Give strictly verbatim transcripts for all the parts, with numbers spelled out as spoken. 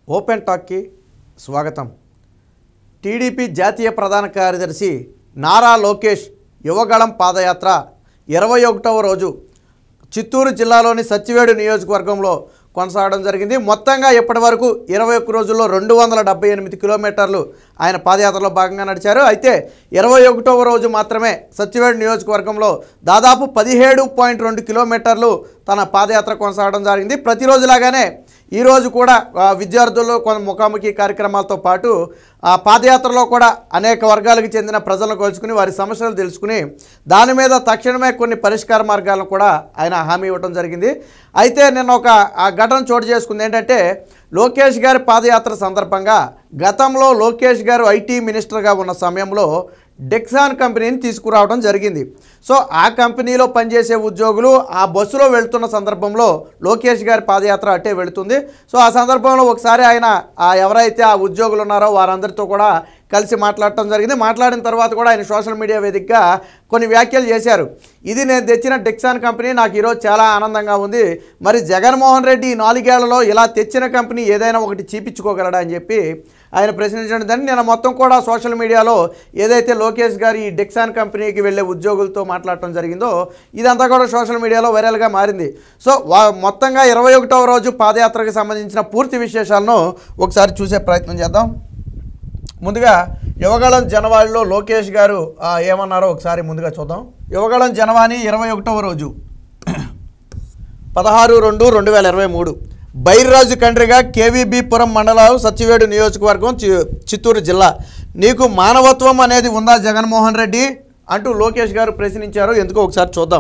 Open టాక్కి స్వాగతం. TDP జాతీయ ప్రధాన కార్యదర్శి నారా లోకేష్ యువగళం పాదయాత్ర ఇరవై ఒకటవ రోజు చిత్తూరు జిల్లాలోని సత్యవేడు నియోజకవర్గంలో కొనసాగడం జరిగింది. మొత్తంగా ఇప్పటి వరకు ఇరవై ఒక్క రోజుల్లో రెండు వందల డెబ్బై ఎనిమిది కిలోమీటర్లు ఆయన పాదయాత్రలో భాగంగా నడిచారు. అయితే ఇరవై ఒకటవ రోజు మాత్రమే సత్యవేడు నియోజకవర్గంలో దాదాపు పదిహేడు పాయింట్ రెండు కిలోమీటర్లు తన పాదయాత్ర కొనసాగడం జరిగింది. ప్రతిరోజులాగానే ఈరోజు కూడా విద్యార్థులు కొంత ముఖాముఖి కార్యక్రమాలతో పాటు ఆ పాదయాత్రలో కూడా అనేక వర్గాలకు చెందిన ప్రజలను కలుసుకుని వారి సమస్యలు తెలుసుకుని దాని మీద తక్షణమే కొన్ని పరిష్కార మార్గాలను కూడా ఆయన హామీ ఇవ్వడం జరిగింది. అయితే నిన్న ఒక ఆ ఘటన చోటు చేసుకుంది. ఏంటంటే లోకేష్ గారి పాదయాత్ర సందర్భంగా గతంలో లోకేష్ గారు ఐటీ మినిస్టర్గా ఉన్న సమయంలో డెక్సాన్ కంపెనీని తీసుకురావడం జరిగింది. సో ఆ కంపెనీలో పనిచేసే ఉద్యోగులు ఆ బస్సులో వెళ్తున్న సందర్భంలో లోకేష్ గారి పాదయాత్ర అట్టే వెళుతుంది. సో ఆ సందర్భంలో ఒకసారి ఆయన ఎవరైతే ఆ ఉద్యోగులు ఉన్నారో వారందరితో కూడా కలిసి మాట్లాడటం జరిగింది. మాట్లాడిన తర్వాత కూడా ఆయన సోషల్ మీడియా వేదికగా కొన్ని వ్యాఖ్యలు చేశారు. ఇది నేను తెచ్చిన డెక్సాన్ కంపెనీ, నాకు ఈరోజు చాలా ఆనందంగా ఉంది. మరి జగన్మోహన్ రెడ్డి ఈ నాలుగేళ్లలో ఇలా తెచ్చిన కంపెనీ ఏదైనా ఒకటి చూపించుకోగలడా అని చెప్పి ఆయన ప్రశ్నించడం. దాన్ని నేను మొత్తం కూడా సోషల్ మీడియాలో ఏదైతే లోకేష్ గారు ఈ డెక్సాన్ కంపెనీకి వెళ్ళే ఉద్యోగులతో మాట్లాడటం జరిగిందో ఇదంతా కూడా సోషల్ మీడియాలో వైరల్గా మారింది. సో మొత్తంగా ఇరవై ఒకటవ రోజు పాదయాత్రకు సంబంధించిన పూర్తి విశేషాలను ఒకసారి చూసే ప్రయత్నం చేద్దాం. ముందుగా యువగళం జనవాణిలో లోకేష్ గారు ఏమన్నారో ఒకసారి ముందుగా చూద్దాం. యువగళం జనవాణి ఇరవై ఒకటవ రోజు పదహారు రెండు రెండు వేల ఇరవై మూడు బైర్రాజు కండ్రిగా కేవీబీపురం మండలం సత్యవేడు నియోజకవర్గం చిత్తూరు జిల్లా. నీకు మానవత్వం అనేది ఉందా జగన్మోహన్ రెడ్డి అంటూ లోకేష్ గారు ప్రశ్నించారు. ఎందుకో ఒకసారి చూద్దాం.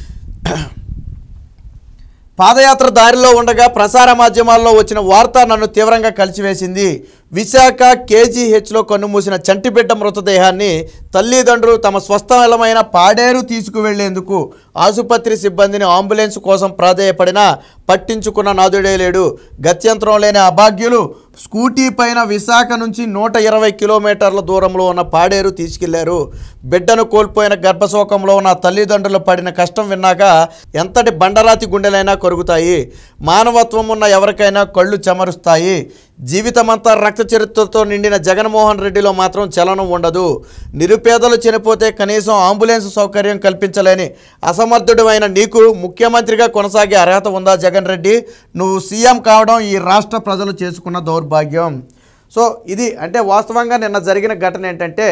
పాదయాత్ర దారిలో ఉండగా ప్రసార మాధ్యమాల్లో వచ్చిన వార్త నన్ను తీవ్రంగా కలిచివేసింది. విశాఖ కేజీహెచ్లో కన్నుమూసిన చంటిబిడ్డ మృతదేహాన్ని తల్లిదండ్రులు తమ స్వస్థలమైన పాడేరు తీసుకువెళ్లేందుకు ఆసుపత్రి సిబ్బందిని అంబులెన్స్ కోసం ప్రాధేయపడినా పట్టించుకున్న నాదుడే లేడు. గత్యంతరం లేని అభాగ్యులు స్కూటీ పైన విశాఖ నుంచి నూట ఇరవై కిలోమీటర్ల దూరంలో ఉన్న పాడేరు తీసుకెళ్లారు. బిడ్డను కోల్పోయిన గర్భశోకంలో ఉన్న తల్లిదండ్రులు పడిన కష్టం విన్నాక ఎంతటి బండరాతి గుండెలైనా కరుగుతాయి. మానవత్వం ఉన్న ఎవరికైనా కళ్ళు చెమరుస్తాయి. జీవితమంతా రక్త చరిత్రతో నిండిన జగన్మోహన్ రెడ్డిలో మాత్రం చలనం ఉండదు. నిరుపేదలు చనిపోతే కనీసం అంబులెన్స్ సౌకర్యం కల్పించలేని అసమర్థుడమైన నీకు ముఖ్యమంత్రిగా కొనసాగే అర్హత ఉందా జగన్ రెడ్డి? నువ్వు సీఎం కావడం ఈ రాష్ట్ర ప్రజలు చేసుకున్న దౌర్భాగ్యం. సో ఇది అంటే వాస్తవంగా నిన్న జరిగిన ఘటన ఏంటంటే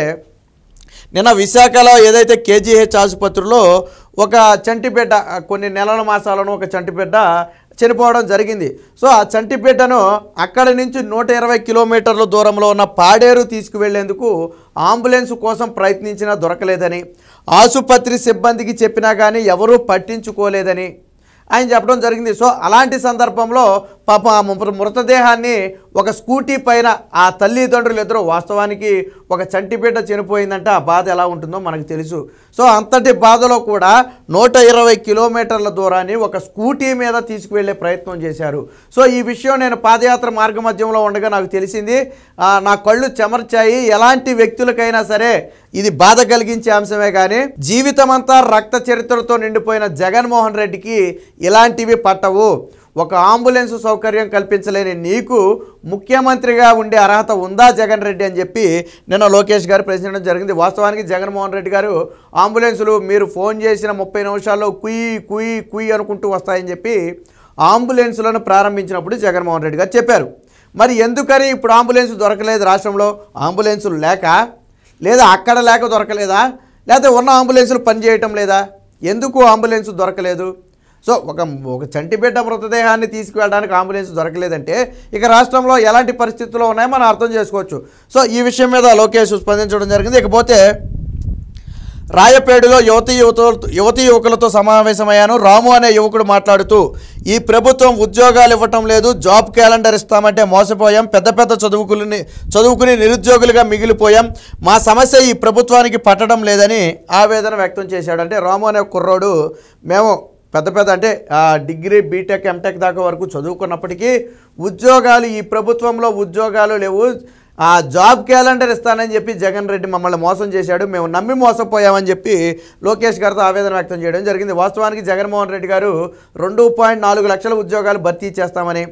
నిన్న విశాఖలో ఏదైతే కేజీహెచ్ ఆసుపత్రిలో ఒక చంటిబిడ్డ కొన్ని నెలల మాసాలను ఒక చంటిబిడ్డ చనిపోవడం జరిగింది. సో ఆ చంటిబిడ్డను అక్కడి నుంచి నూట ఇరవై కిలోమీటర్ల దూరంలో ఉన్న పాడేరు తీసుకువెళ్లేందుకు అంబులెన్స్ కోసం ప్రయత్నించినా దొరకలేదని, ఆసుపత్రి సిబ్బందికి చెప్పినా కానీ ఎవరూ పట్టించుకోలేదని ఆయన చెప్పడం జరిగింది. సో అలాంటి సందర్భంలో పాప ఆ మృతదేహాన్ని ఒక స్కూటీ పైన ఆ తల్లిదండ్రులు ఇద్దరు, వాస్తవానికి ఒక చంటిబిడ్డ చనిపోయిందంటే ఆ బాధ ఎలా ఉంటుందో మనకు తెలుసు. సో అంతటి బాధలో కూడా నూట ఇరవై కిలోమీటర్ల దూరాన్ని ఒక స్కూటీ మీద తీసుకువెళ్ళే ప్రయత్నం చేశారు. సో ఈ విషయం నేను పాదయాత్ర మార్గ మధ్యంలో ఉండగా నాకు తెలిసింది. నా కళ్ళు చెమర్చాయి. ఎలాంటి వ్యక్తులకైనా సరే ఇది బాధ కలిగించే అంశమే కానీ జీవితం అంతా రక్త చరిత్రతో నిండిపోయిన జగన్మోహన్ రెడ్డికి ఇలాంటివి పట్టవు. ఒక అంబులెన్స్ సౌకర్యం కల్పించలేని నీకు ముఖ్యమంత్రిగా ఉండే అర్హత ఉందా జగన్ రెడ్డి అని చెప్పి నిన్న లోకేష్ గారు ప్రశ్నించడం జరిగింది. వాస్తవానికి జగన్మోహన్ రెడ్డి గారు అంబులెన్సులు మీరు ఫోన్ చేసిన ముప్పై నిమిషాల్లో కుయ్యి కుయ్యి కుయ్యి అనుకుంటూ వస్తాయని చెప్పి అంబులెన్సులను ప్రారంభించినప్పుడు జగన్మోహన్ రెడ్డి గారు చెప్పారు. మరి ఎందుకని ఇప్పుడు అంబులెన్స్ దొరకలేదు రాష్ట్రంలో? అంబులెన్సులు లేక, లేదా అక్కడ లేక దొరకలేదా, లేదా ఉన్న అంబులెన్సులు పనిచేయటం లేదా? ఎందుకు అంబులెన్స్ దొరకలేదు? సో ఒక ఒక చంటిబిడ్డ మృతదేహాన్ని తీసుకువెళ్ళడానికి అంబులెన్స్ దొరకలేదంటే ఇక రాష్ట్రంలో ఎలాంటి పరిస్థితుల్లో ఉన్నాయో మనం అర్థం చేసుకోవచ్చు. సో ఈ విషయం మీద లోకేష్ స్పందించడం జరిగింది. ఇకపోతే రాయపేడులో యువతీ యువత యువతీ యువకులతో సమావేశమయ్యాను. రాము అనే యువకుడు మాట్లాడుతూ ఈ ప్రభుత్వం ఉద్యోగాలు ఇవ్వటం లేదు, జాబ్ క్యాలెండర్ ఇస్తామంటే మోసపోయాం, పెద్ద పెద్ద చదువుకుని చదువుకుని నిరుద్యోగులుగా మిగిలిపోయాం, మా సమస్య ఈ ప్రభుత్వానికి పట్టడం లేదని ఆవేదన వ్యక్తం చేశాడు. అంటే రాము అనే కుర్రోడు మేము పెద్ద పెద్ద అంటే డిగ్రీ బీటెక్ ఎంటెక్ దాకా వరకు చదువుకున్నప్పటికీ ఉద్యోగాలు ఈ ప్రభుత్వంలో ఉద్యోగాలు లేవు, ఆ జాబ్ క్యాలెండర్ ఇస్తానని చెప్పి జగన్ రెడ్డి మమ్మల్ని మోసం చేశాడు, మేము నమ్మి మోసపోయామని చెప్పి లోకేష్ గారితో ఆవేదన వ్యక్తం చేయడం జరిగింది. వాస్తవానికి జగన్మోహన్ రెడ్డి గారు రెండు పాయింట్ నాలుగు లక్షల ఉద్యోగాలు భర్తీ చేస్తామని,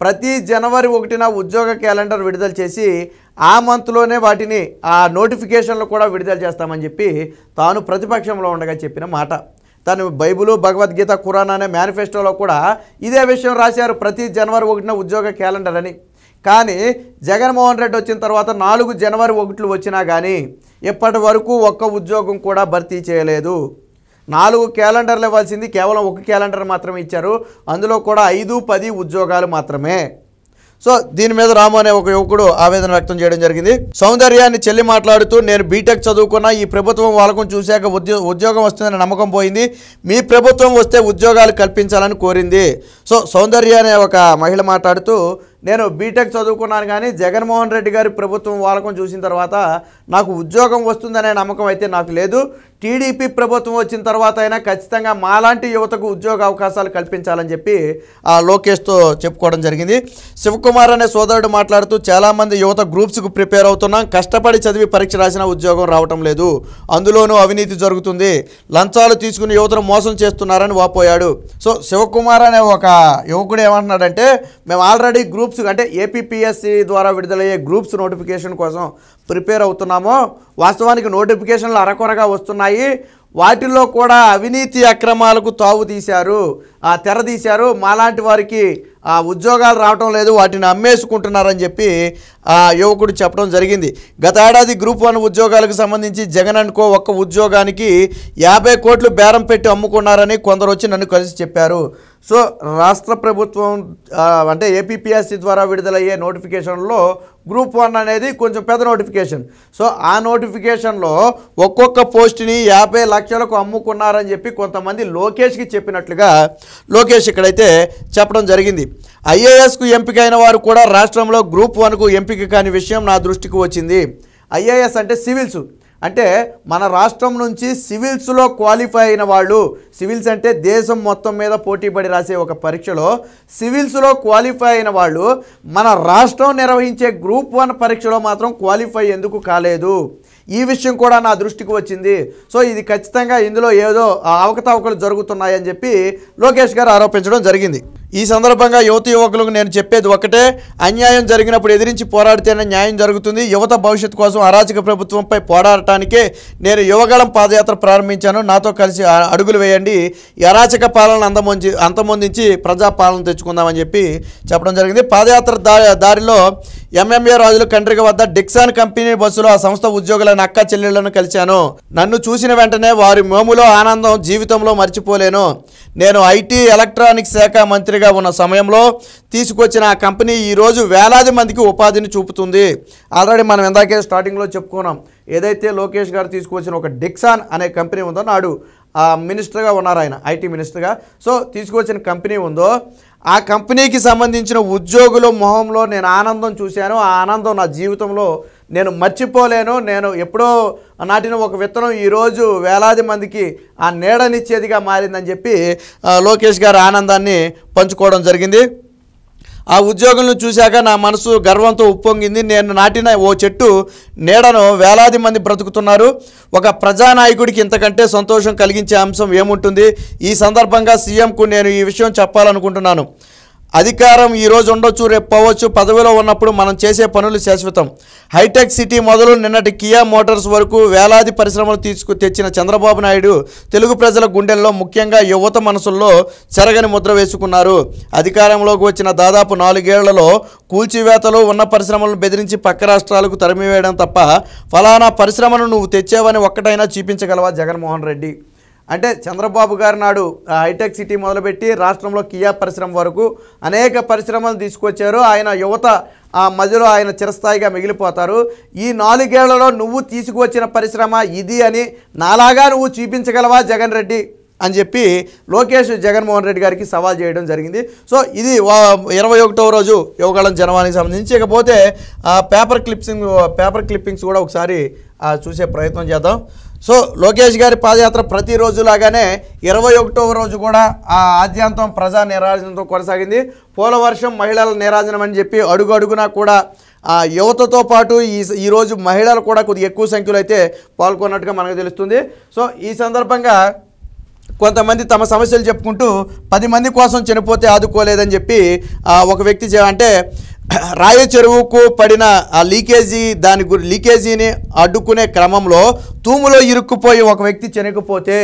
ప్రతి జనవరి ఒకటిన ఉద్యోగ క్యాలెండర్ విడుదల చేసి ఆ మంత్లోనే వాటిని ఆ నోటిఫికేషన్లు కూడా విడుదల చేస్తామని చెప్పి తాను ప్రతిపక్షంలో ఉండగా చెప్పిన మాట. తను బైబిలు, భగవద్గీత, ఖురాన్ అనే మేనిఫెస్టోలో కూడా ఇదే విషయం రాశారు, ప్రతి జనవరి ఒకటిన ఉద్యోగ క్యాలెండర్ అని. కానీ జగన్మోహన్ రెడ్డి వచ్చిన తర్వాత నాలుగు జనవరి ఒకటిలు వచ్చినా కానీ ఇప్పటి వరకు ఒక్క ఉద్యోగం కూడా భర్తీ చేయలేదు. నాలుగు క్యాలెండర్లు ఇవ్వాల్సింది కేవలం ఒక క్యాలెండర్ మాత్రమే ఇచ్చారు, అందులో కూడా ఐదు పది ఉద్యోగాలు మాత్రమే. సో దీని మీద రాము అనే ఒక యువకుడు ఆవేదన వ్యక్తం చేయడం జరిగింది. సౌందర్యాన్ని చెల్లి మాట్లాడుతూ, నేను బీటెక్ చదువుకున్నా, ఈ ప్రభుత్వం వాళ్ళకం చూశాక ఉద్యో ఉద్యోగం వస్తుందని నమ్మకం పోయింది, మీ ప్రభుత్వం వస్తే ఉద్యోగాలు కల్పించాలని కోరింది. సో సౌందర్య అనే ఒక మహిళ మాట్లాడుతూ, నేను బీటెక్ చదువుకున్నాను కానీ జగన్మోహన్ రెడ్డి గారి ప్రభుత్వం వాళ్ళకం చూసిన తర్వాత నాకు ఉద్యోగం వస్తుందనే నమ్మకం అయితే నాకు లేదు. టీడీపీ ప్రభుత్వం వచ్చిన తర్వాత అయినా ఖచ్చితంగా మాలాంటి యువతకు ఉద్యోగ అవకాశాలు కల్పించాలని చెప్పి ఆ లోకేష్తో చెప్పుకోవడం జరిగింది. శివకుమార్ అనే సోదరుడు మాట్లాడుతూ, చాలామంది యువత గ్రూప్స్కు ప్రిపేర్ అవుతున్నాం, కష్టపడి చదివి పరీక్ష రాసినా ఉద్యోగం రావటం లేదు, అందులోనూ అవినీతి జరుగుతుంది, లంచాలు తీసుకుని యువతను మోసం చేస్తున్నారని వాపోయాడు. సో శివకుమార్ అనే ఒక యువకుడు ఏమంటున్నాడంటే, మేము ఆల్రెడీ గ్రూప్స్ అంటే ఏపీపీఎస్సీ ద్వారా విడుదలయ్యే గ్రూప్స్ నోటిఫికేషన్ కోసం ప్రిపేర్ అవుతున్నాము, వాస్తవానికి నోటిఫికేషన్లు అరకొరగా వస్తున్నాయి, వాటిల్లో కూడా అవినీతి అక్రమాలకు తావు తీశారు, ఆ తెర తీశారు, మాలాంటి వారికి ఆ ఉద్యోగాలు రావటం లేదు, వాటిని అమ్మేసుకుంటున్నారని చెప్పి ఆ యువకుడు చెప్పడం జరిగింది. గత ఏడాది గ్రూప్ వన్ ఉద్యోగాలకు సంబంధించి జగన్ అనుకో ఒక్క ఉద్యోగానికి యాభై కోట్లు బేరం పెట్టి అమ్ముకున్నారని కొందరు వచ్చి నన్ను కలిసి చెప్పారు. సో రాష్ట్ర ప్రభుత్వం అంటే ఏపీపీఎస్సీ ద్వారా విడుదలయ్యే నోటిఫికేషన్లో గ్రూప్ వన్ అనేది కొంచెం పెద్ద నోటిఫికేషన్. సో ఆ నోటిఫికేషన్లో ఒక్కొక్క పోస్ట్ని యాభై లక్షలకు అమ్ముకున్నారని చెప్పి కొంతమంది లోకేష్కి చెప్పినట్లుగా లోకేష్ ఇక్కడైతే చెప్పడం జరిగింది. ఐఏఎస్కు ఎంపికైన వారు కూడా రాష్ట్రంలో గ్రూప్ వన్కు ఎంపిక కాని విషయం నా దృష్టికి వచ్చింది. ఐఏఎస్ అంటే సివిల్స్, అంటే మన రాష్ట్రం నుంచి సివిల్స్లో క్వాలిఫై అయిన వాళ్ళు, సివిల్స్ అంటే దేశం మొత్తం మీద పోటీపడి రాసే ఒక పరీక్షలో సివిల్స్లో క్వాలిఫై అయిన వాళ్ళు మన రాష్ట్రం నిర్వహించే గ్రూప్ వన్ పరీక్షలో మాత్రం క్వాలిఫై ఎందుకు కాలేదు, ఈ విషయం కూడా నా దృష్టికి వచ్చింది. సో ఇది ఖచ్చితంగా ఇందులో ఏదో అవకతవకలు జరుగుతున్నాయని చెప్పి లోకేష్ గారు ఆరోపించడం జరిగింది. ఈ సందర్భంగా యువత యువకులకు నేను చెప్పేది ఒకటే, అన్యాయం జరిగినప్పుడు ఎదిరించి పోరాడితేనే న్యాయం జరుగుతుంది. యువత భవిష్యత్తు కోసం అరాచక ప్రభుత్వంపై పోరాడటానికే నేను యువగళం పాదయాత్ర ప్రారంభించాను, నాతో కలిసి అడుగులు వేయండి, ఈ అరాచక పాలన అంతమొంది అంతమొందించి ప్రజాపాలన తెచ్చుకుందామని చెప్పి చెప్పడం జరిగింది. పాదయాత్ర దారిలో ఎంఎంఏ రాజులు కండ్రిక వద్ద డిక్సాన్ కంపెనీ బస్సులో ఆ సంస్థ ఉద్యోగులైన అక్క చెల్లెళ్లను కలిశాను. నన్ను చూసిన వెంటనే వారి మోములో ఆనందం జీవితంలో మర్చిపోలేను. నేను ఐటీ ఎలక్ట్రానిక్స్ శాఖ మంత్రిగా ఉన్న సమయంలో తీసుకొచ్చిన ఆ కంపెనీ ఈరోజు వేలాది మందికి ఉపాధిని చూపుతుంది. ఆల్రెడీ మనం ఇందాకే స్టార్టింగ్లో చెప్పుకున్నాం, ఏదైతే లోకేష్ గారు తీసుకొచ్చిన ఒక డిక్సాన్ అనే కంపెనీ ఉందో, నాడు మినిస్టర్గా ఉన్నారు ఆయన, ఐటీ మినిస్టర్గా. సో తీసుకొచ్చిన కంపెనీ ఉందో ఆ కంపెనీకి సంబంధించిన ఉద్యోగుల మొహంలో నేను ఆనందం చూశాను, ఆ ఆనందం నా జీవితంలో నేను మర్చిపోలేను. నేను ఎప్పుడో నాటిన ఒక విత్తనం ఈరోజు వేలాది మందికి ఆ నీడనిచ్చేదిగా మారిందని చెప్పి లోకేష్ గారు ఆనందాన్ని పంచుకోవడం జరిగింది. ఆ ఉద్యోగులను చూశాక నా మనసు గర్వంతో ఉప్పొంగింది. నేను నాటిన ఓ చెట్టు నీడను వేలాది మంది బ్రతుకుతున్నారు. ఒక ప్రజానాయకుడికి ఇంతకంటే సంతోషం కలిగించే అంశం ఏముంటుంది? ఈ సందర్భంగా సీఎంకు నేను ఈ విషయం చెప్పాలనుకుంటున్నాను. అధికారం ఈరోజు ఉండొచ్చు, రేపు పోవచ్చు, పదవిలో ఉన్నప్పుడు మనం చేసే పనులు శాశ్వతం. హైటెక్ సిటీ మొదలు నిన్నటి కియా మోటార్స్ వరకు వేలాది పరిశ్రమలు తీసుకు తెచ్చిన చంద్రబాబు నాయుడు తెలుగు ప్రజల గుండెల్లో, ముఖ్యంగా యువత మనసుల్లో చెరగని ముద్ర వేసుకున్నారు. అధికారంలోకి వచ్చిన దాదాపు నాలుగేళ్లలో కూల్చివేతలు, ఉన్న పరిశ్రమలను బెదిరించి పక్క రాష్ట్రాలకు తరిమివేయడం తప్ప ఫలానా పరిశ్రమను నువ్వు తెచ్చావని ఒక్కటైనా చూపించగలవా జగన్మోహన్ రెడ్డి? అంటే చంద్రబాబు గారు నాడు హైటెక్ సిటీ మొదలుపెట్టి రాష్ట్రంలో కియా పరిశ్రమ వరకు అనేక పరిశ్రమలు తీసుకొచ్చారు. ఆయన యువత ఆ మధ్యలో ఆయన చిరస్థాయిగా మిగిలిపోతారు. ఈ నాలుగేళ్లలో నువ్వు తీసుకువచ్చిన పరిశ్రమ ఇది అని నాలాగా నువ్వు చూపించగలవా జగన్ రెడ్డి అని చెప్పి లోకేష్ జగన్మోహన్ రెడ్డి గారికి సవాల్ చేయడం జరిగింది. సో ఇది ఇరవై ఒకటవ రోజు యువగళం జనవానికి సంబంధించి. ఇకపోతే పేపర్ క్లిప్సింగ్ పేపర్ క్లిప్పింగ్స్ కూడా ఒకసారి చూసే ప్రయత్నం చేద్దాం. సో లోకేష్ గారి పాదయాత్ర ప్రతిరోజులాగానే ఇరవై ఒకటవ రోజు కూడా ఆ ఆద్యాంతం ప్రజా నిరాజనంతో కొనసాగింది. పోలవర్షం మహిళల నిరాజనం అని చెప్పి అడుగు అడుగునా కూడా ఆ యువతతో పాటు ఈ ఈరోజు మహిళలు కూడా కొద్దిగా ఎక్కువ సంఖ్యలో అయితే పాల్గొన్నట్టుగా మనకు తెలుస్తుంది. సో ఈ సందర్భంగా కొంతమంది తమ సమస్యలు చెప్పుకుంటూ పది మంది కోసం చనిపోతే ఆదుకోలేదని చెప్పి ఒక వ్యక్తి అంటే రాయ చెరువుకు పడిన ఆ లీకేజీ దాని గురి లీకేజీని అడ్డుకునే క్రమంలో తూములో ఇరుక్కుపోయి ఒక వ్యక్తి చనిపోతే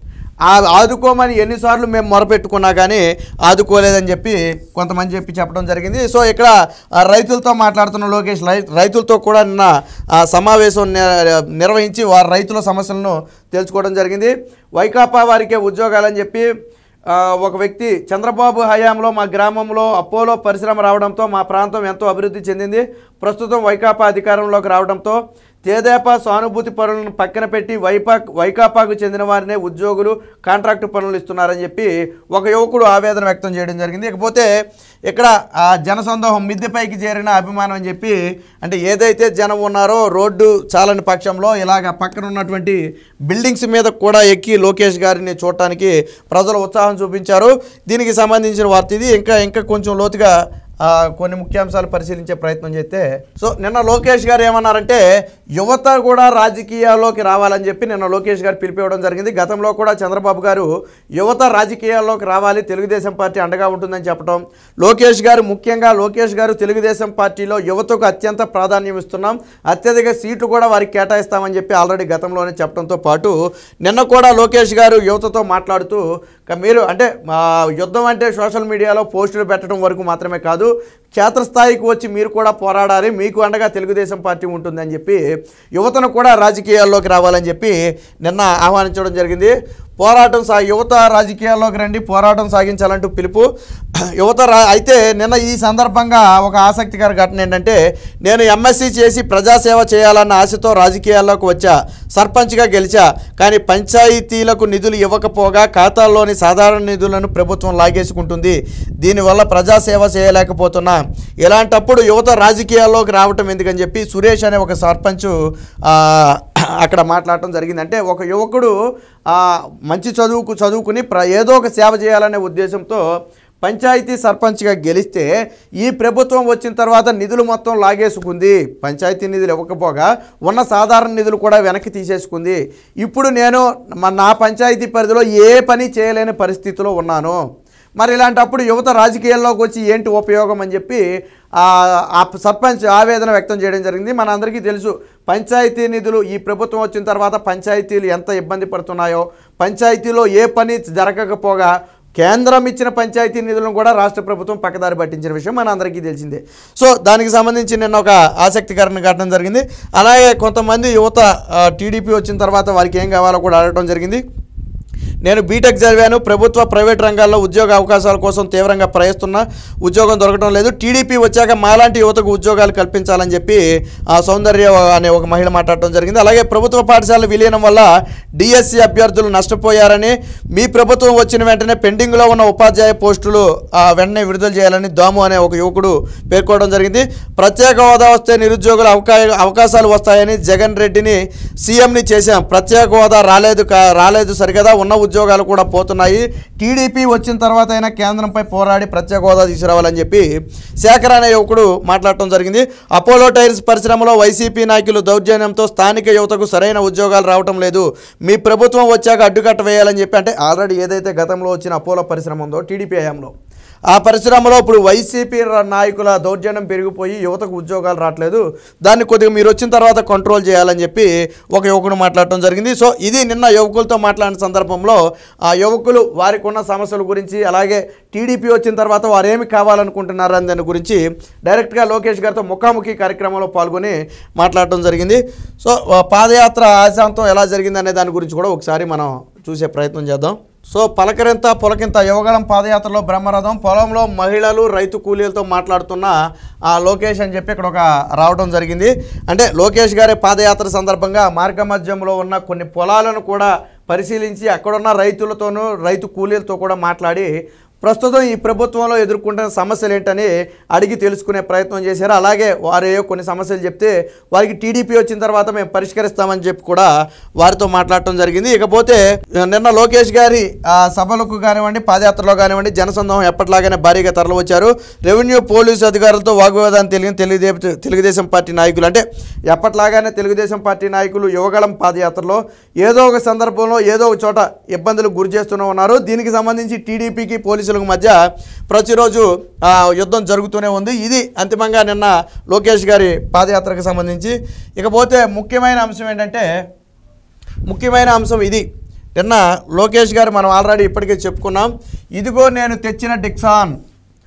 ఆ ఆదుకోమని ఎన్నిసార్లు మేము మొరపెట్టుకున్నా కానీ ఆదుకోలేదని చెప్పి కొంతమంది చెప్పి చెప్పడం జరిగింది. సో ఇక్కడ రైతులతో మాట్లాడుతున్న లోకేష్ రైతులతో కూడా నిన్న సమావేశం నిర్వహించి వారి రైతుల సమస్యలను తెలుసుకోవడం జరిగింది. వైకాపా వారికే ఉద్యోగాలని చెప్పి ఒక వ్యక్తి చంద్రబాబు హయాంలో మా గ్రామంలో అపోలో పరిశ్రమ రావడంతో మా ప్రాంతం ఎంతో అభివృద్ధి చెందింది. ప్రస్తుతం వైకాపా అధికారంలోకి రావడంతో తేదేపా సానుభూతి పనులను పక్కన పెట్టి వైపా వైకాపాకు చెందిన వారినే ఉద్యోగులు కాంట్రాక్టు పనులు ఇస్తున్నారని చెప్పి ఒక యువకుడు ఆవేదన వ్యక్తం చేయడం జరిగింది. ఇకపోతే ఇక్కడ ఆ జనసందోహం మిద్దెపైకి చేరిన అభిమానం అని చెప్పి అంటే ఏదైతే జనం ఉన్నారో రోడ్డు చాలని పక్షంలో ఇలాగ పక్కన ఉన్నటువంటి బిల్డింగ్స్ మీద కూడా ఎక్కి లోకేష్ గారిని చూడటానికి ప్రజలు ఉత్సాహం చూపించారు. దీనికి సంబంధించిన వార్త ఇది. ఇంకా ఇంకా కొంచెం లోతుగా కొన్ని ముఖ్యాంశాలు పరిశీలించే ప్రయత్నం చేస్తే సో నిన్న లోకేష్ గారు ఏమన్నారంటే యువత కూడా రాజకీయాల్లోకి రావాలని చెప్పి నిన్న లోకేష్ గారు పిలిపివ్వడం జరిగింది. గతంలో కూడా చంద్రబాబు గారు యువత రాజకీయాల్లోకి రావాలి, తెలుగుదేశం పార్టీ అండగా ఉంటుందని చెప్పడం, లోకేష్ గారు ముఖ్యంగా లోకేష్ గారు తెలుగుదేశం పార్టీలో యువతకు అత్యంత ప్రాధాన్యం ఇస్తున్నాం, అత్యధిక సీట్లు కూడా వారికి కేటాయిస్తామని చెప్పి ఆల్రెడీ గతంలోనే చెప్పడంతో పాటు నిన్న కూడా లోకేష్ గారు యువతతో మాట్లాడుతూ మీరు అంటే యుద్ధం అంటే సోషల్ మీడియాలో పోస్టులు పెట్టడం వరకు మాత్రమే కాదు, క్షేత్రస్థాయికి వచ్చి మీరు కూడా పోరాడాలి, మీకు అండగా తెలుగుదేశం పార్టీ ఉంటుందని చెప్పి యువతను కూడా రాజకీయాల్లోకి రావాలని చెప్పి నిన్న ఆహ్వానించడం జరిగింది. పోరాటం సా యువత రాజకీయాల్లోకి రండి, పోరాటం సాగించాలంటూ పిలుపు యువత రా అయితే నిన్న ఈ సందర్భంగా ఒక ఆసక్తికర ఘటన ఏంటంటే నేను ఎంఎస్సీ చేసి ప్రజాసేవ చేయాలన్న ఆశతో రాజకీయాల్లోకి వచ్చా, సర్పంచ్గా గెలిచా, కానీ పంచాయతీలకు నిధులు ఇవ్వకపోగా ఖాతాల్లోని సాధారణ నిధులను ప్రభుత్వం లాగేసుకుంటుంది, దీనివల్ల ప్రజాసేవ చేయలేకపోతున్నా, ఇలాంటప్పుడు యువత రాజకీయాల్లోకి రావటం ఎందుకని చెప్పి సురేష్ అనే ఒక సర్పంచ్ అక్కడ మాట్లాడటం జరిగింది. అంటే ఒక యువకుడు మంచి చదువుకు చదువుకుని ప్ర ఏదో ఒక సేవ చేయాలనే ఉద్దేశంతో పంచాయతీ సర్పంచ్గా గెలిస్తే ఈ ప్రభుత్వం వచ్చిన తర్వాత నిధులు మొత్తం లాగేసుకుంది, పంచాయతీ నిధులు ఇవ్వకపోగా ఉన్న సాధారణ నిధులు కూడా వెనక్కి తీసేసుకుంది, ఇప్పుడు నేను నా పంచాయతీ పరిధిలో ఏ పని చేయలేని పరిస్థితిలో ఉన్నాను, మరి ఇలాంటప్పుడు యువత రాజకీయాల్లోకి వచ్చి ఏంటి ఉపయోగం అని చెప్పి ఆ సర్పంచ్ ఆవేదన వ్యక్తం చేయడం జరిగింది. మనందరికీ తెలుసు పంచాయతీ నిధులు ఈ ప్రభుత్వం వచ్చిన తర్వాత పంచాయతీలు ఎంత ఇబ్బంది పడుతున్నాయో, పంచాయతీలో ఏ పని జరగకపోగా కేంద్రం ఇచ్చిన పంచాయతీ నిధులను కూడా రాష్ట్ర ప్రభుత్వం పక్కదారి పట్టించిన విషయం మన అందరికీ తెలిసిందే. సో దానికి సంబంధించి నిన్న ఒక ఆసక్తికరమైన ఘటన జరిగింది. అలాగే కొంతమంది యువత టీడీపీ వచ్చిన తర్వాత వారికి ఏం కావాలో కూడా అడగడం జరిగింది. నేను బీటెక్ చదివాను, ప్రభుత్వ ప్రైవేట్ రంగాల్లో ఉద్యోగ అవకాశాల కోసం తీవ్రంగా ప్రయత్నిస్తున్నా, ఉద్యోగం దొరకడం లేదు, టీడీపీ వచ్చాక మాలాంటి యువతకు ఉద్యోగాలు కల్పించాలని చెప్పి ఆ సౌందర్య అనే ఒక మహిళ మాట్లాడటం జరిగింది. అలాగే ప్రభుత్వ పాఠశాలల విలీనం వల్ల డిఎస్సి అభ్యర్థులు నష్టపోయారని, మీ ప్రభుత్వం వచ్చిన వెంటనే పెండింగ్లో ఉన్న ఉపాధ్యాయ పోస్టులు వెంటనే విడుదల చేయాలని దాము అనే ఒక యువకుడు పేర్కోవడం జరిగింది. ప్రత్యేక హోదా వస్తే నిరుద్యోగుల అవకా అవకాశాలు వస్తాయని జగన్ రెడ్డిని సీఎంని చేశాం, ప్రత్యేక హోదా రాలేదు రాలేదు సరిగదా, ఉన్న ఉద్యోగాలు కూడా పోతున్నాయి, టీడీపీ వచ్చిన తర్వాత అయినా కేంద్రంపై పోరాడి ప్రత్యేక హోదా తీసుకురావాలని చెప్పి శేఖర్ అనే యువకుడు మాట్లాడటం జరిగింది. అపోలో టైర్స్ పరిశ్రమలో వైసీపీ నాయకులు దౌర్జన్యంతో స్థానిక యువతకు సరైన ఉద్యోగాలు రావటం లేదు, మీ ప్రభుత్వం వచ్చాక అడ్డుకట్ట వేయాలని చెప్పి అంటే ఆల్రెడీ ఏదైతే గతంలో వచ్చిన అపోలో పరిశ్రమ ఉందో టీడీపీ హయాంలో ఆ పరిశ్రమలో ఇప్పుడు వైసీపీ నాయకుల దౌర్జన్యం పెరిగిపోయి యువతకు ఉద్యోగాలు రావట్లేదు, దాన్ని కొద్దిగా మీరు వచ్చిన తర్వాత కంట్రోల్ చేయాలని చెప్పి ఒక యువకుడు మాట్లాడటం జరిగింది. సో ఇది నిన్న యువకులతో మాట్లాడిన సందర్భంలో ఆ యువకులు వారికి ఉన్న సమస్యల గురించి, అలాగే టీడీపీ వచ్చిన తర్వాత వారు ఏమి కావాలనుకుంటున్నారు అని దాని గురించి డైరెక్ట్గా లోకేష్ గారితో ముఖాముఖి కార్యక్రమంలో పాల్గొని మాట్లాడటం జరిగింది. సో పాదయాత్ర ఆశాంతం ఎలా జరిగింది అనే దాని గురించి కూడా ఒకసారి మనం చూసే ప్రయత్నం చేద్దాం. సో పలకరింత పొలకింత యువగళం పాదయాత్రలో బ్రహ్మరథం, పొలంలో మహిళలు రైతు కూలీలతో మాట్లాడుతున్న ఆ లోకేష్ అని చెప్పి ఇక్కడ ఒక రావడం జరిగింది. అంటే లోకేష్ గారి పాదయాత్ర సందర్భంగా మార్గ మధ్యంలో ఉన్న కొన్ని పొలాలను కూడా పరిశీలించి అక్కడున్న రైతులతోనూ రైతు కూలీలతో కూడా మాట్లాడి ప్రస్తుతం ఈ ప్రభుత్వంలో ఎదుర్కొంటున్న సమస్యలు ఏంటని అడిగి తెలుసుకునే ప్రయత్నం చేశారు. అలాగే వారు కొన్ని సమస్యలు చెప్తే వారికి టీడీపీ వచ్చిన తర్వాత మేము పరిష్కరిస్తామని చెప్పి కూడా వారితో మాట్లాడటం జరిగింది. ఇకపోతే నిన్న లోకేష్ గారి సభలకు కానివ్వండి, పాదయాత్రలో కానివ్వండి, జనసందోహం ఎప్పటిలాగానే భారీగా తరలి వచ్చారు. రెవెన్యూ పోలీసు అధికారులతో వాగ్వివాదాన్ని తెలియని తెలుగుదేశం తెలుగుదేశం పార్టీ నాయకులు, అంటే ఎప్పటిలాగానే తెలుగుదేశం పార్టీ నాయకులు యువగళం పాదయాత్రలో ఏదో ఒక సందర్భంలో ఏదో ఒక చోట ఇబ్బందులకు గురి చేస్తూనే ఉన్నారు. దీనికి సంబంధించి టీడీపీకి పోలీసులకు మధ్య ప్రతిరోజు యుద్ధం జరుగుతూనే ఉంది. ఇది అంతిమంగా నిన్న లోకేష్ గారి పాదయాత్రకు సంబంధించి. ఇకపోతే ముఖ్యమైన అంశం ఏంటంటే ముఖ్యమైన అంశం ఇది. నిన్న లోకేష్ గారు మనం ఆల్రెడీ ఇప్పటికే చెప్పుకున్నాం. ఇదిగో నేను తెచ్చిన డిక్సాన్,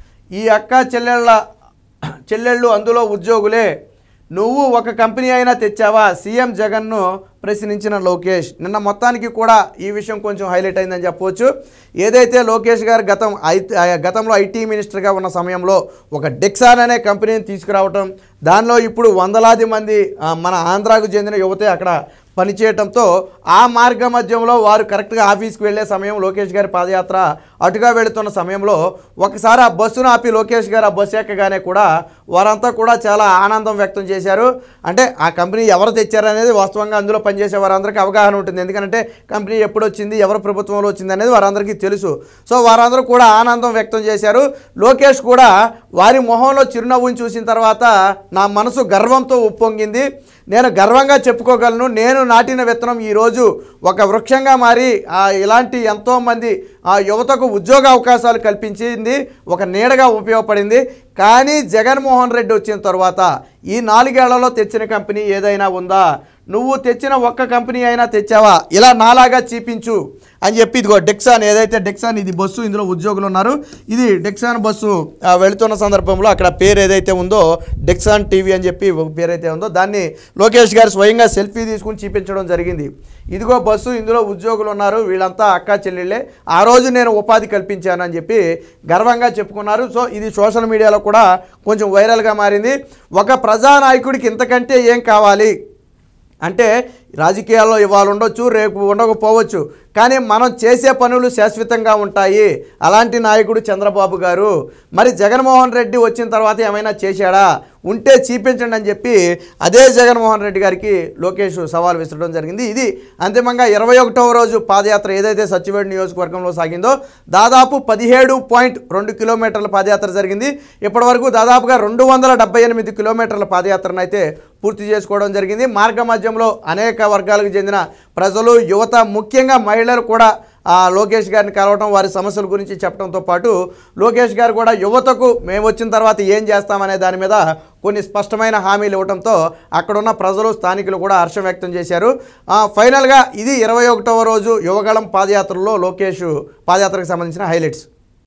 ఈ అక్క చెల్లెళ్ళ చెల్లెళ్ళు అందులో ఉద్యోగులే, నువ్వు ఒక కంపెనీ అయినా తెచ్చావా, సీఎం జగన్ను ప్రశ్నించిన లోకేష్. నిన్న మొత్తానికి కూడా ఈ విషయం కొంచెం హైలైట్ అయిందని చెప్పవచ్చు. ఏదైతే లోకేష్ గారు గతం గతంలో ఐటీ మినిస్టర్గా ఉన్న సమయంలో ఒక డిక్సాన్ అనే కంపెనీని తీసుకురావటం, దానిలో ఇప్పుడు వందలాది మంది మన ఆంధ్రాకు చెందిన యువతే అక్కడ పనిచేయటంతో ఆ మార్గ మధ్యంలో వారు కరెక్ట్గా ఆఫీస్కి వెళ్ళే సమయం లోకేష్ గారి పాదయాత్ర అటుగా వెళుతున్న సమయంలో ఒకసారి ఆ బస్సును ఆపి లోకేష్ గారు ఆ బస్సు ఎక్కగానే కూడా వారంతా కూడా చాలా ఆనందం వ్యక్తం చేశారు. అంటే ఆ కంపెనీ ఎవరు తెచ్చారనేది వాస్తవంగా అందులో పనిచేసే వారందరికీ అవగాహన ఉంటుంది. ఎందుకంటే కంపెనీ ఎప్పుడు వచ్చింది, ఎవరు ప్రభుత్వంలో వచ్చింది అనేది వారందరికీ తెలుసు. సో వారందరూ కూడా ఆనందం వ్యక్తం చేశారు. లోకేష్ కూడా వారి మొహంలో చిరునవ్వుని చూసిన తర్వాత నా మనసు గర్వంతో ఉప్పొంగింది, నేను గర్వంగా చెప్పుకోగలను, నేను నాటిన విత్తనం ఈరోజు ఒక వృక్షంగా మారి ఇలాంటి ఎంతోమంది ఆ యువతకు ఉద్యోగ అవకాశాలు కల్పించింది, ఒక నీడగా ఉపయోగపడింది. కానీ జగన్మోహన్ రెడ్డి వచ్చిన తర్వాత ఈ నాలుగేళ్లలో తెచ్చిన కంపెనీ ఏదైనా ఉందా, నువ్వు తెచ్చిన ఒక్క కంపెనీ అయినా తెచ్చావా, ఇలా నాలాగా చూపించు అని చెప్పి ఇదిగో డిక్సాన్, ఏదైతే డిక్సాన్ ఇది బస్సు, ఇందులో ఉద్యోగులు ఉన్నారు, ఇది డిక్సాన్ బస్సు వెళుతున్న సందర్భంలో అక్కడ పేరు ఏదైతే ఉందో డిక్సాన్ టీవీ అని చెప్పి పేరు అయితే ఉందో దాన్ని లోకేష్ గారు స్వయంగా సెల్ఫీ తీసుకుని చూపించడం జరిగింది. ఇదిగో బస్సు, ఇందులో ఉద్యోగులు ఉన్నారు, వీళ్ళంతా అక్కా చెల్లెళ్ళే, ఆ రోజు నేను ఉపాధి కల్పించాను అని చెప్పి గర్వంగా చెప్పుకున్నారు. సో ఇది సోషల్ మీడియాలో కూడా కొంచెం వైరల్గా మారింది. ఒక ప్రజానాయకుడికి ఇంతకంటే ఏం కావాలి అంటే, రాజకీయాల్లో ఇవాళ ఉండొచ్చు, రేపు ఉండకపోవచ్చు, కానీ మనం చేసే పనులు శాశ్వతంగా ఉంటాయి. అలాంటి నాయకుడు చంద్రబాబు గారు. మరి జగన్మోహన్ రెడ్డి వచ్చిన తర్వాత ఏమైనా చేశాడా, ఉంటే చూపించండి అని చెప్పి అదే జగన్మోహన్ రెడ్డి గారికి లోకేష్ సవాల్ విసరడం జరిగింది. ఇది అంతిమంగా ఇరవై ఒకటవ రోజు పాదయాత్ర ఏదైతే సచివేడు నియోజకవర్గంలో సాగిందో దాదాపు పదిహేడు పాయింట్ రెండు కిలోమీటర్ల పాదయాత్ర జరిగింది. ఇప్పటి వరకు దాదాపుగా రెండు వందల డెబ్బై ఎనిమిది కిలోమీటర్ల పాదయాత్రను అయితే పూర్తి చేసుకోవడం జరిగింది. మార్గ మధ్యంలో అనేక వర్గాలకు చెందిన ప్రజలు, యువత, ముఖ్యంగా మహిళలు కూడా లోకేష్ గారిని కలవటం, వారి సమస్యల గురించి చెప్పడంతో పాటు లోకేష్ గారు కూడా యువతకు మేము వచ్చిన తర్వాత ఏం చేస్తామనే దాని మీద కొన్ని స్పష్టమైన హామీలు ఇవ్వడంతో అక్కడున్న ప్రజలు, స్థానికులు కూడా హర్షం వ్యక్తం చేశారు. ఫైనల్గా ఇది ఇరవై ఒకటవ రోజు యువగళం పాదయాత్రలో లోకేష్ పాదయాత్రకు సంబంధించిన హైలైట్స్.